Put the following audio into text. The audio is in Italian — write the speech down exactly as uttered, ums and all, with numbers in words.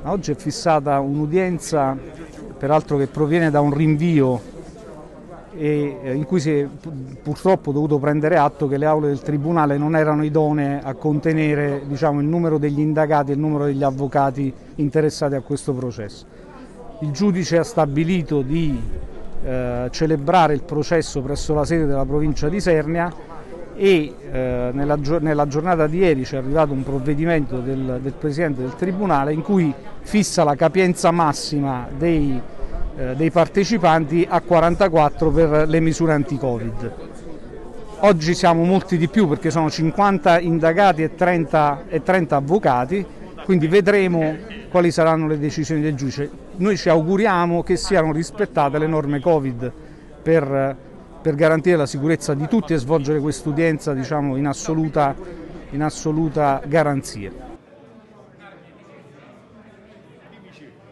Oggi è fissata un'udienza, peraltro che proviene da un rinvio e in cui si è purtroppo dovuto prendere atto che le aule del Tribunale non erano idonee a contenere, diciamo, il numero degli indagati e il numero degli avvocati interessati a questo processo. Il giudice ha stabilito di eh, celebrare il processo presso la sede della provincia di Isernia e eh, nella, nella giornata di ieri ci è arrivato un provvedimento del, del Presidente del Tribunale in cui fissa la capienza massima dei, eh, dei partecipanti a quarantaquattro per le misure anti-Covid. Oggi siamo molti di più perché sono cinquanta indagati e trenta, e trenta avvocati, quindi vedremo quali saranno le decisioni del giudice. Noi ci auguriamo che siano rispettate le norme Covid per per garantire la sicurezza di tutti e svolgere quest'udienza, diciamo, in assoluta, in assoluta garanzia.